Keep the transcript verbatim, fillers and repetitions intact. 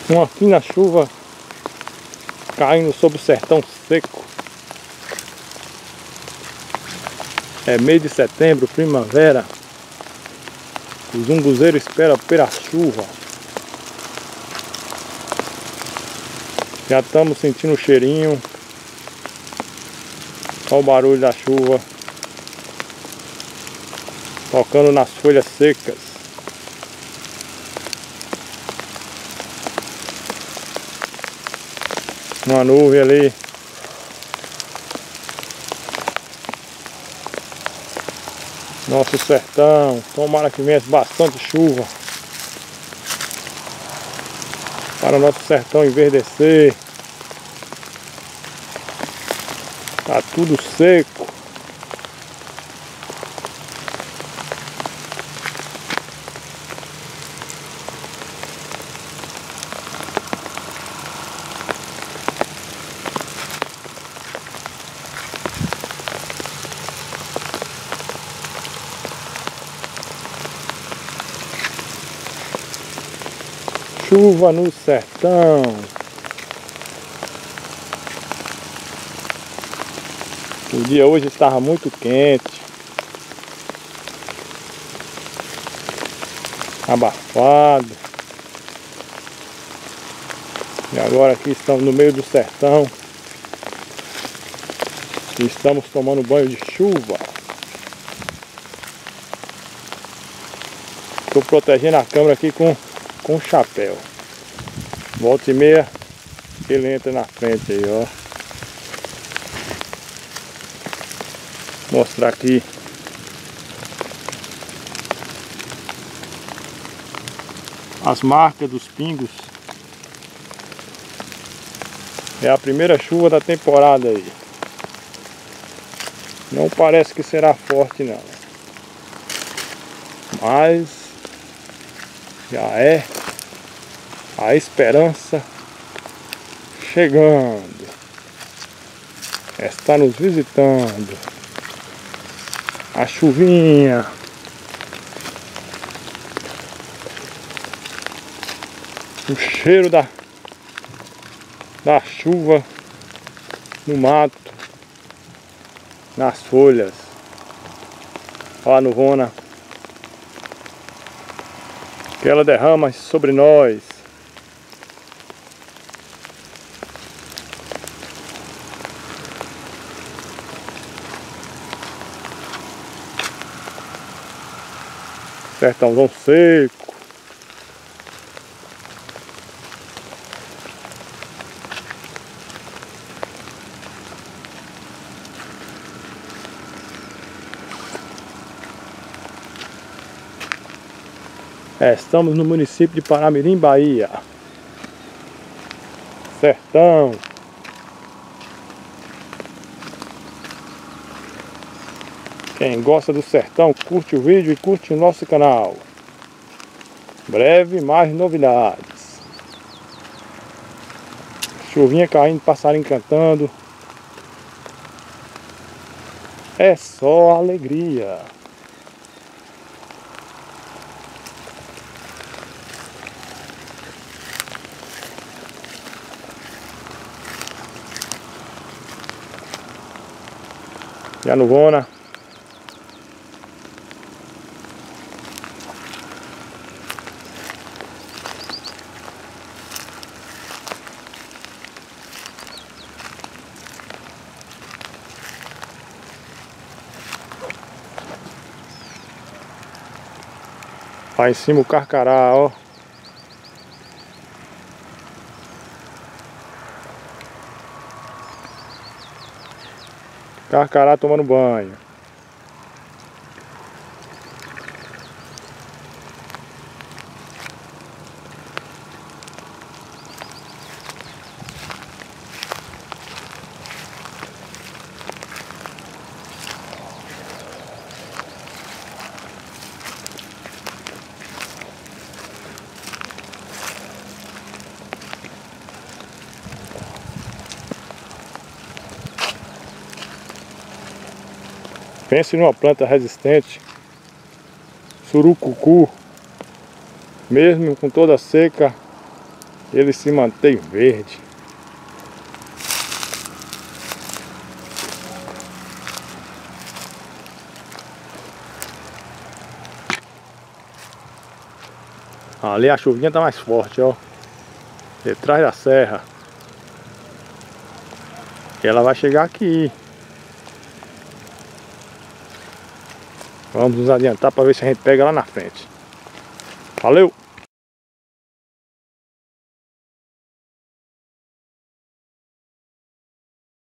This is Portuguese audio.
Uma fina chuva caindo sobre o sertão seco. É mês de setembro, primavera. O zunguzeiro espera pela chuva. Já estamos sentindo o cheirinho. Olha o barulho da chuva tocando nas folhas secas. Uma nuvem ali. Nosso sertão. Tomara que venha bastante chuva para o nosso sertão enverdecer. Tá tudo seco. Chuva no sertão. O dia hoje estava muito quente, abafado. E agora aqui estamos no meio do sertão e estamos tomando banho de chuva. Estou protegendo a câmera aqui com com chapéu. Volta e meia ele entra na frente aí, ó. Mostrar aqui as marcas dos pingos. É a primeira chuva da temporada aí. Não parece que será forte não, mas já é a esperança chegando. Está nos visitando. A chuvinha. O cheiro da, da chuva no mato, nas folhas. Olha a nuvona que ela derrama sobre nós. Sertãozão seco. É, estamos no município de Paramirim, Bahia. Sertão. Quem gosta do sertão, curte o vídeo e curte o nosso canal. Breve mais novidades. Chuvinha caindo, passarinho cantando. É só alegria. E a nuvona. Lá em cima o carcará, ó. Carcará tomando banho. Pense numa planta resistente, surucucu, mesmo com toda seca, ele se mantém verde. Ali a chuvinha tá mais forte, ó. Detrás da serra. E ela vai chegar aqui. Vamos nos adiantar para ver se a gente pega lá na frente. Valeu!